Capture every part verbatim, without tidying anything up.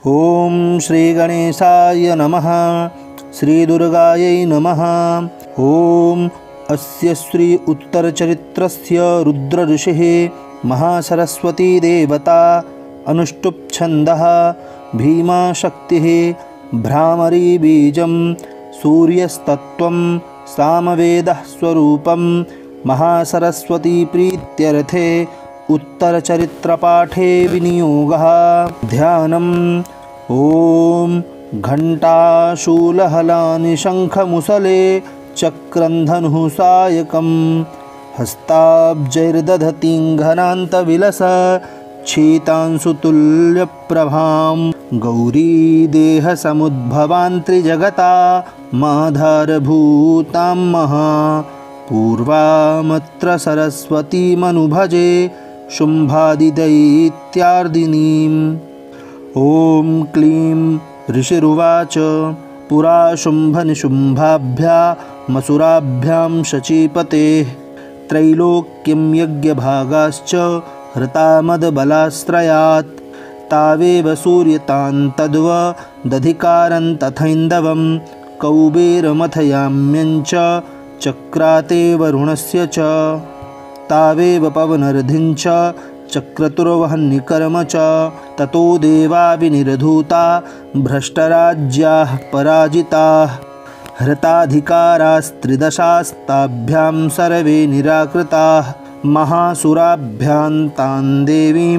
ॐ श्रीगणेशाय नमः। श्रीदुर्गायै नमः। ॐ अस्य श्री उत्तरचरित्रस्य रुद्रऋषिः महासरस्वती देवता अनुष्टुप् छन्दः भीमाशक्तिः भ्रामरी बीजं सूर्यस्तत्त्वं सामवेदः स्वरूपं महासरस्वती प्रीत्यर्थे उत्तरचरित्रपाठे विनियोगः। ध्यानम् ॐ घण्टाशूलहलानि शङ्खमुसले चक्रन्धनुः सायकं हस्ताब्जैर्दधतीङ्घनान्तविलस क्षीतांशुतुल्यप्रभां गौरीदेहसमुद्भवान्त्रिजगता माधारभूतां महा पूर्वामत्र सरस्वतीमनुभजे शुम्भादिदैत्यार्दिनीम्। ॐ क्लीं ऋषिरुवाच पुरा शुम्भनिशुम्भाभ्यामसुराभ्यां शचीपतेः त्रैलोक्यं यज्ञभागाश्च हृता मदबलाश्रयात् तावेव सूर्यतां तद्वदधिकारं तथैन्दवं कौबेरमथयाम्यञ्च चक्राते वरुणस्य च तावेव पवनर्धिञ्च चक्रतुर्वह्निकर्म च ततो देवा विनिर्धूता भ्रष्टराज्याः पराजिताः हृताधिकारास्त्रिदशास्ताभ्यां सर्वे निराकृताः महासुराभ्यां तां देवीं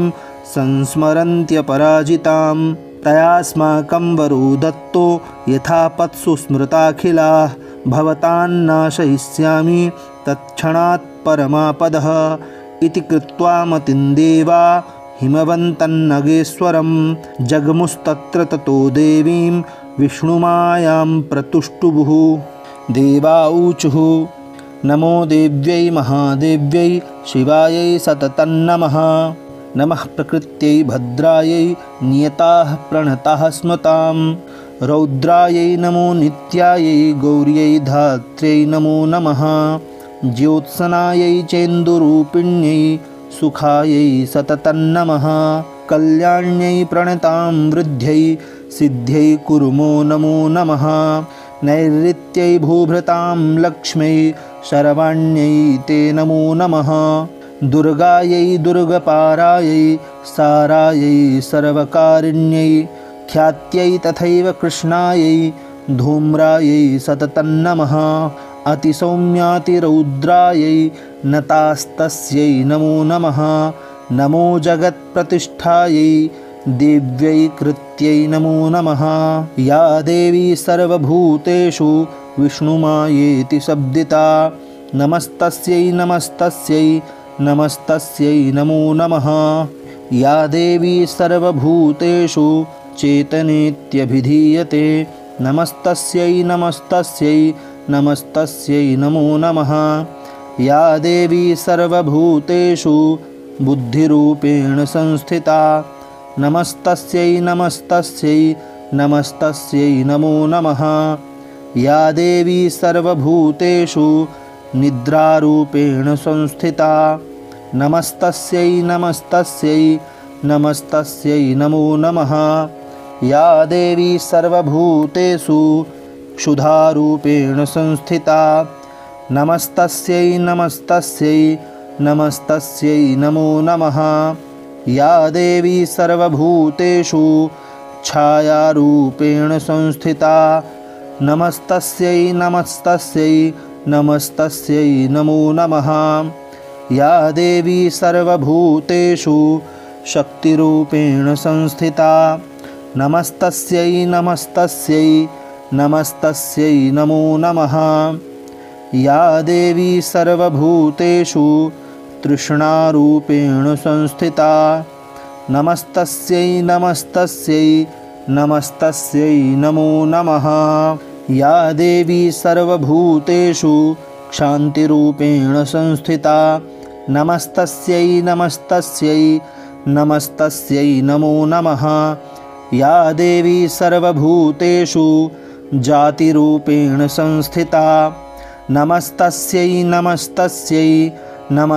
संस्मरन्त्यपराजितां तयास्माकं वरो दत्तो यथापत्सु स्मृताखिलाः भवतान्नाशयिष्यामि तत्क्षणात् परमापदः इति कृत्वा मतिं देवा हिमवन्तन्नगेश्वरं जग्मुस्तत्र ततो देवीं विष्णुमायां प्रतुष्टुभुः। देवा ऊचुः नमो देव्यै महादेव्यै शिवायै सततं नमः। नमः प्रकृत्यै भद्रायै नियताः प्रणताः स्मतां रौद्रायै नमो नित्यायै गौर्यै धात्र्यै नमो नमः। ज्योत्सनायै चेन्दुरूपिण्यै सुखायै सततं नमः। कल्याण्यै प्रणतां वृद्ध्यै सिद्ध्यै कुर्मो नमो नमः। नैऋत्यै भूभृतां लक्ष्म्यै शरवाण्यै ते नमो नमः। दुर्गायै दुर्गपारायै सारायै सर्वकारिण्यै ख्यात्यै तथैव कृष्णायै धूम्रायै सततं नमः। अतिसौम्यातिरौद्रायै नतास्तस्यै नमो नमः। नमो जगत्प्रतिष्ठायै देव्यै कृत्यै नमो नमः। या देवी सर्वभूतेषु विष्णुमायेति शब्दिता नमस्तस्यै नमस्तस्यै नमस्तस्यै नमो नमः। या देवी सर्वभूतेषु चेतनेत्यभिधीयते नमस्तस्यै नमस्तस्यै नमस्तस्यै नमो नमः। या देवी सर्वभूतेषु बुद्धिरूपेण संस्थिता नमस्तस्यै नमस्तस्यै नमस्तस्यै नमो नमः। या देवी सर्वभूतेषु निद्रारूपेण संस्थिता नमस्तस्यै नमस्तस्यै नमस्तस्यै नमो नमः। या देवी सर्वभूतेषु क्षुधारूपेण संस्थिता नमस्तस्यै नमस्तस्यै नमस्तस्यै नमो नमः। या देवी सर्वभूतेषु छायारूपेण संस्थिता नमस्तस्यै नमस्तस्यै नमस्तस्यै नमो नमः। या देवी सर्वभूतेषु शक्तिरूपेण संस्थिता नमस्तस्यै नमस्तस्यै नमस्तस्यै नमो नमः। या देवी सर्वभूतेषु तृष्णारूपेण संस्थिता नमस्तस्यै नमस्तस्यै नमस्तस्यै नमो नमः। या देवी सर्वभूतेषु क्षान्तिरूपेण संस्थिता नमस्तस्यै नमस्तस्यै नमस्तस्यै नमो नमः। या देवी सर्वभूतेषु जातिरूपेण संस्थिता नमस्तस्यै नमस्तस्यै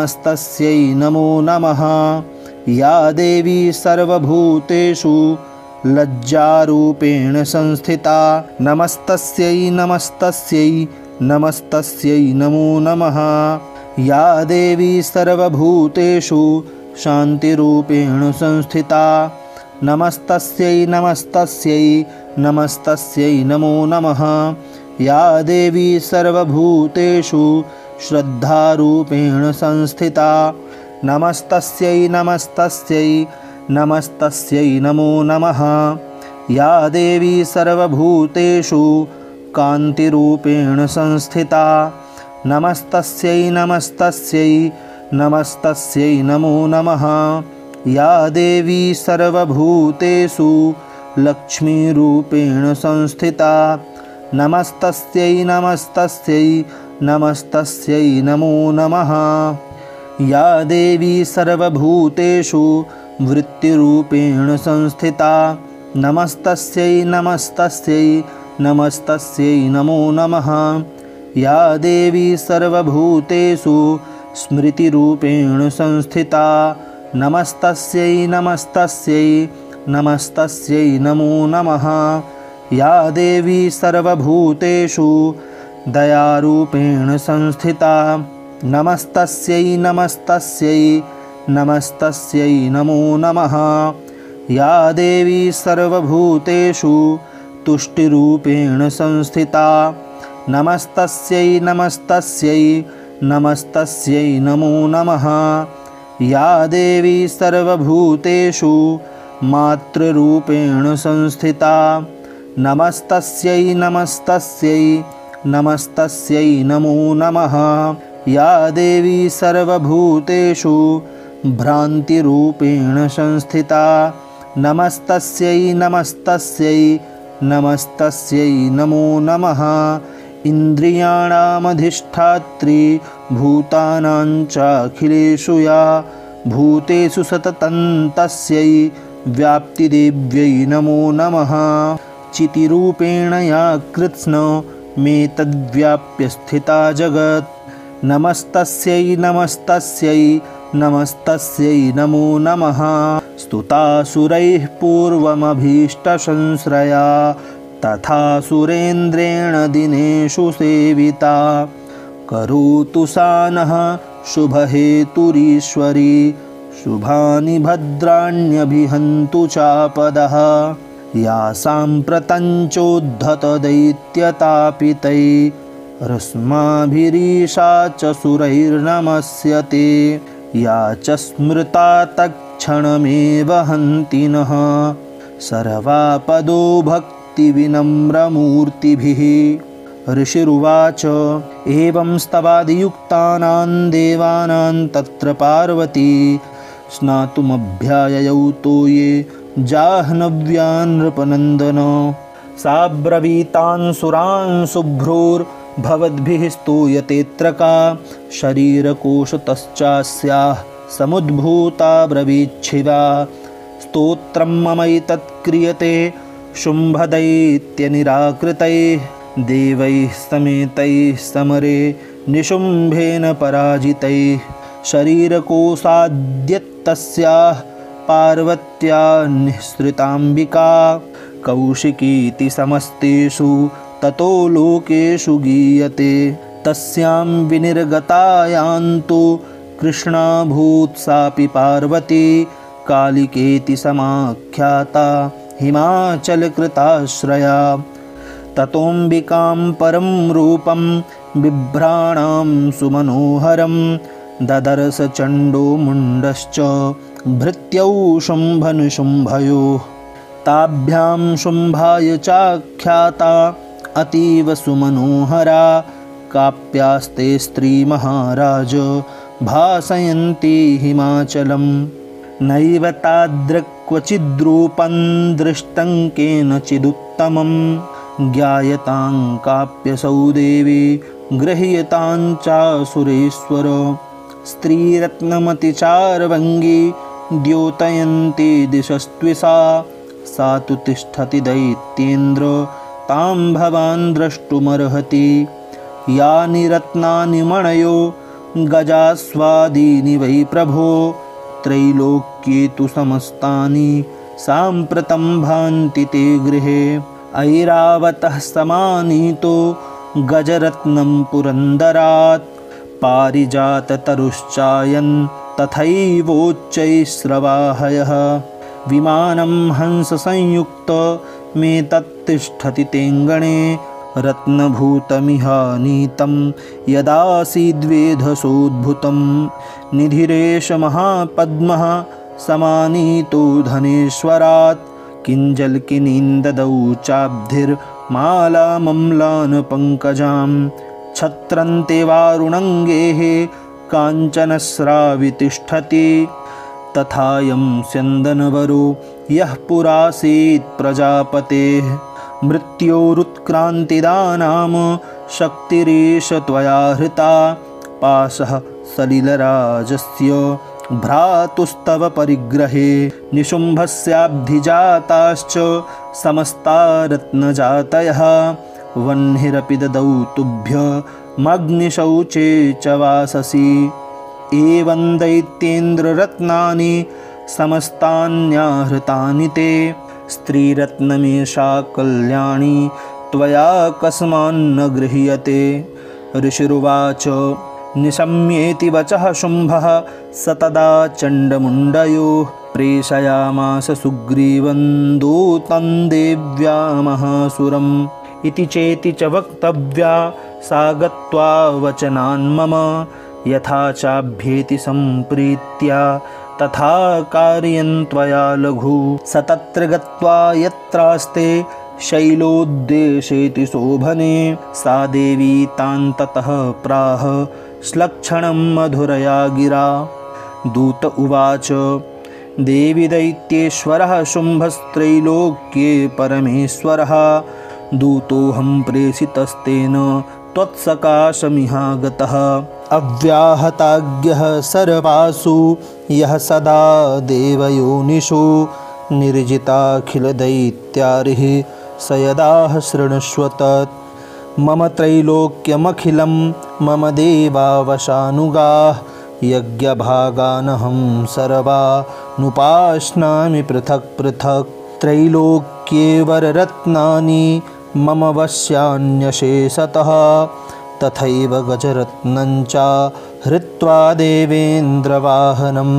नमस्तस्यै नमो नमः। या देवी सर्वभूतेषु लज्जारूपेण संस्थिता। नमस्तस्यै नमस्तस्यै नमस्तस्यै नमो नमः। या देवी सर्वभूतेषु शान्तिरूपेण संस्थिता। नमस्तस्यै नमस्तस्यै नमस्तस्यै नमो नमः। या देवी सर्वभूतेषु श्रद्धारूपेण संस्थिता। नमस्तस्यै नमस्तस्यै नमस्तस्यै नमो नमः। या देवी सर्वभूतेषु कान्तिरूपेण संस्थिता। नमस्तस्यै नमस्तस्यै नमस्तस्यै नमो नमः। या देवी सर्वभूतेषु लक्ष्मीरूपेण संस्थिता। नमस्तस्यै नमस्तस्यै नमस्तस्यै नमो नमः। या देवी सर्वभूतेषु वृत्तिरूपेण संस्थिता। नमस्तस्यै नमस्तस्यै नमस्तस्यै नमो नमः। या देवी सर्वभूतेषु स्मृतिरूपेण संस्थिता। नमस्तस्यै नमस्तस्यै नमस्तस्यै नमो नमः। या देवी सर्वभूतेषु दयारूपेण संस्थिता। नमस्तस्यै नमस्तस्यै नमस्तस्यै नमो नमः। या देवी सर्वभूतेषु तुष्टिरूपेण संस्थिता। नमस्तस्यै नमस्तस्यै नमस्तस्यै नमो नमः। या देवी सर्वभूतेषु मातृरूपेण संस्थिता। नमस्तस्यै नमस्तस्यै नमस्तस्यै नमो नमः। या देवी सर्वभूतेषु भ्रान्तिरूपेण संस्थिता। नमस्तस्यै नमस्तस्यै नमस्तस्यै नमो नमः। इन्द्रियाणामधिष्ठात्री भूतानां चाखिलेषु या भूतेषु सततं तस्यै व्याप्तिदेव्यै नमो नमः। चितिरूपेण या कृत्स्नमेतद्व्याप्य स्थिता जगत्। नमस्तस्यै नमस्तस्यै नमस्तस्यै नमो नमः। स्तुतासुरैः पूर्वमभीष्टसंश्रया तथा सुरेन्द्रेण दिनेषु सेविता। करोतु सा नः शुभहेतुरीश्वरी शुभानि भद्राण्यभिहन्तु चापदः। या साम्प्रतञ्चोद्धतदैत्यतापितैरस्माभिरीशा च सुरैर्नमस्यते। या च स्मृता तत्क्षणमेव हन्ति नः सर्वापदो भक्तिविनम्रमूर्तिभिः। ऋषिरुवाच एवं स्तवादियुक्तानां देवानां तत्र पार्वती स्नातुमभ्याययौ तो ये जाह्नव्या नृपनन्दन। सा ब्रवीतान् सुरान् शुभ्रोर्भवद्भिः स्तूयतेऽत्र का शरीरकोशतश्चास्याः समुद्भूता ब्रवीच्छिवा। स्तोत्रं ममैतत् क्रियते शुम्भदैत्यनिराकृतैः देवैः समेतैः समरे निशुम्भेन पराजितैः। शरीरकोशाद्यत्तस्याः पार्वत्या निःसृताम्बिका कौशिकीति समस्तेषु ततो लोकेषु गीयते। तस्यां विनिर्गतायां तु कृष्णाभूत् सापि पार्वती कालिकेति समाख्याता हिमाचलकृताश्रया। ततोऽम्बिकां परं रूपं बिभ्राणां सुमनोहरं ददर्श चण्डो मुण्डश्च भृत्यौ शुम्भनिशुम्भयोः। ताभ्यां शुम्भाय चाख्याता अतीव सुमनोहरा काप्यास्ते स्त्रीमहाराज भासयन्ती हिमाचलं। नैव तादृक् क्वचिद्रूपं दृष्टं केनचिदुत्तमं ज्ञायतां काप्यसौ देवी गृह्यतां चासुरेश्वर। स्त्रीरत्नमतिचारवङ्गी द्योतयन्ती दिशस्त्विषा सा तु तिष्ठति दैत्येन्द्र तां भवान् द्रष्टुमर्हति। यानि रत्नानि मणयो गजास्वादीनि वै प्रभो त्रैलोक्ये तु समस्तानि साम्प्रतं भान्ति ते गृहे। ऐरावतः समानीतो गजरत्नं पुरन्दरात् पारिजाततरुश्चायन् तथैवोच्चैस्रवाहयः। विमानं हंससंयुक्तमेतत्तिष्ठति तेऽङ्गणे रत्नभूतमिहानीतं यदासीद्वेधसोद्भुतं। निधिरेष महापद्मः समानीतो धनेश्वरात् किञ्जल्किनीन्ददौ चाब्धिर्मालामम्लानपङ्कजां। छत्रन्ते वारुणङ्गेः काञ्चनस्रावि तिष्ठति तथायं स्यन्दनवरो यः पुरासीत् प्रजापतेः। मृत्योरुत्क्रान्तिदा नाम शक्तिरेष त्वया हृता पाशः सलिलराजस्य भ्रातुस्तव परिग्रहे। निशुम्भस्याब्धिजाताश्च समस्ता रत्नजातयः वह्निरपि ददौ तुभ्यमग्निशौचे च वाससि। एवं दैत्येन्द्ररत्नानि समस्तान्याहृतानि ते स्त्रीरत्नमेषा कल्याणी त्वया कस्मान्न गृह्यते। ऋषिरुवाच निशम्येति वचः शुम्भः स तदा चण्डमुण्डयोः प्रेषयामास सुग्रीवं दूतं देव्या महासुरम्। इति चेति च वक्तव्या सा गत्वा वचनान्मम यथा चाभ्येति सम्प्रीत्या तथा कार्यं त्वया लघु। स तत्र गत्वा यत्रास्ते शैलोद्देशेति शोभने सा देवी तां ततः प्राह श्लक्षणं मधुरया गिरा। दूत उवाच देवी दैत्येश्वरः शुम्भस्त्रैलोक्ये परमेश्वरः दूतोऽहं प्रेषितस्तेन त्वत्सकाशमिहागतः। अव्याहताज्ञः सर्वासु यः सदा देवयोनिषु निर्जिताखिलदैत्यारिः स यदाह शृणुष्व तत्। मम त्रैलोक्यमखिलं मम देवावशानुगाः यज्ञभागानहं सर्वानुपाश्नामि पृथक् पृथक्। त्रैलोक्ये वररत्नानि मम वश्यान्यशेषतः तथैव गजरत्नं च हृत्वा देवेन्द्रवाहनं।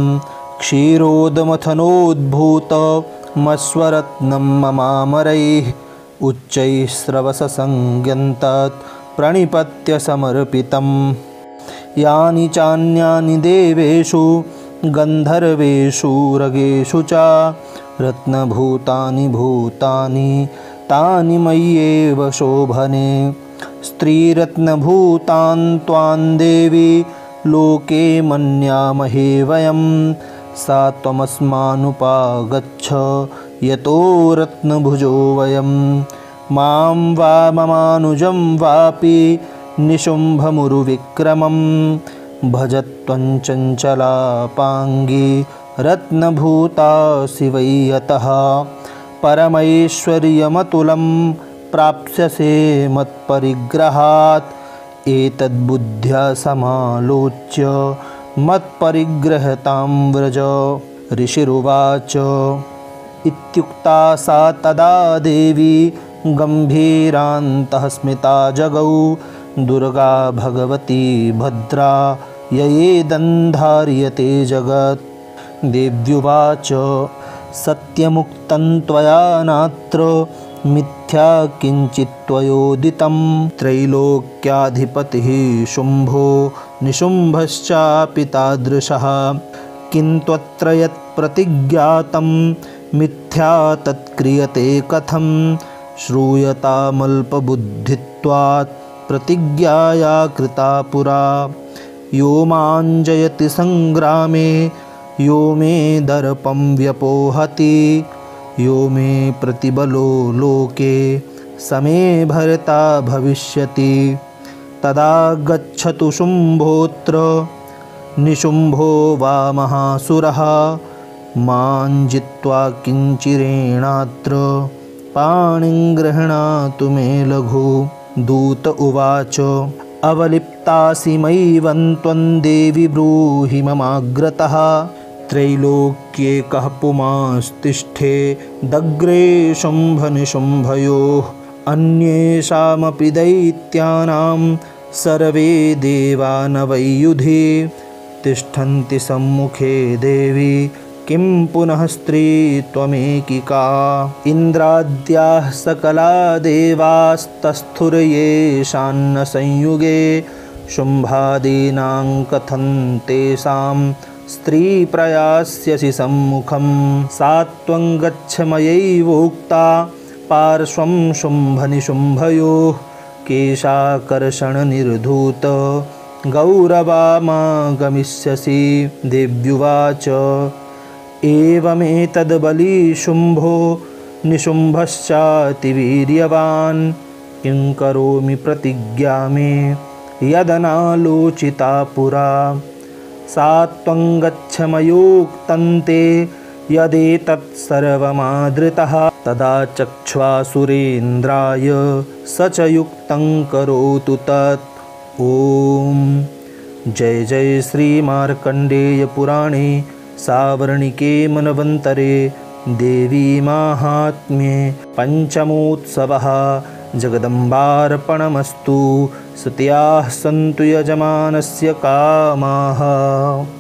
क्षीरोदमथनोद्भूतमस्वरत्नं ममामरैः उच्चैः स्रवससंज्ञं तत् प्रणिपत्य समर्पितम्। यानि चान्यानि देवेषु गन्धर्वेषु रगेषु च रत्नभूतानि भूतानि तानि मय्येव शोभने। स्त्रीरत्नभूतान् त्वां देवी लोके मन्यामहे वयं सा त्वमस्मानुपागच्छ यतो रत्नभुजो वयं। मां वा ममानुजं वापि निशुम्भमुरुविक्रमं भज त्वं चञ्चलापाङ्गी रत्नभूतासि वै यतः। परमैश्वर्यमतुलं प्राप्स्यसे मत्परिग्रहात् एतद्बुद्ध्या समालोच्य मत्परिग्रहतां व्रज। ऋषिरुवाच इत्युक्ता सा तदा देवी गम्भीरान्तः स्मिता जगौ दुर्गा भगवती भद्रा ययेदन्धार्यते जगत्। देव्युवाच सत्यमुक्तं त्वया नात्र मिथ्या किञ्चित् त्वयोदितं। त्रैलोक्याधिपतिः शुम्भो निशुम्भश्चापि तादृशः किं त्वत्र यत् प्रतिज्ञातं मिथ्या तत्क्रियते कथं। श्रूयतामल्पबुद्धित्वात् प्रतिज्ञाया कृता पुरा। यो मां जयति संग्रामे यो मे दर्पं व्यपोहति यो मे प्रतिबलो लोके समे भर्ता भविष्यति। तदा गच्छतु शुम्भोऽत्र निशुम्भो वा महासुरः मां जित्वा किञ्चिरेणात्र पाणिं गृह्णातु मे लघु। दूत उवाच अवलिप्तासि मयि त्वं देवि ब्रूहि ममाग्रतः त्रैलोक्ये कः पुमांस्तिष्ठे दग्रे शुम्भनिशुम्भयोः अन्येषामपि दैत्यानां सर्वे देवानवैयुधे तिष्ठन्ति सम्मुखे देवी किं पुनः स्त्री त्वमेकिका इन्द्राद्याः सकला देवास्तस्थुर्येषान्न संयुगे शुम्भादीनां कथं तेषां स्त्रीप्रयास्यसि सम्मुखं सा त्वं गच्छ मयैवोक्ता पार्श्वं शुम्भनिशुम्भयोः केशाकर्षणनिर्धूत गौरवामागमिष्यसि देव्युवाच एवमेतद्बली शुम्भो निशुम्भश्चातिवीर्यवान् किं करोमि प्रतिज्ञा मे यदनालोचिता पुरा सा त्वं गच्छ मयोक्तन्ते यदेतत् सर्वमादृतः तदा चक्ष्वासुरेन्द्राय स च युक्तं करोतु तत् ॐ जय जय श्रीमार्कण्डेय पुराणे सावर्णिके मनवन्तरे देवी माहात्म्ये पञ्चमोत्सवः जगदम्बार्पणमस्तु सत्याः सन्तु यजमानस्य कामाः।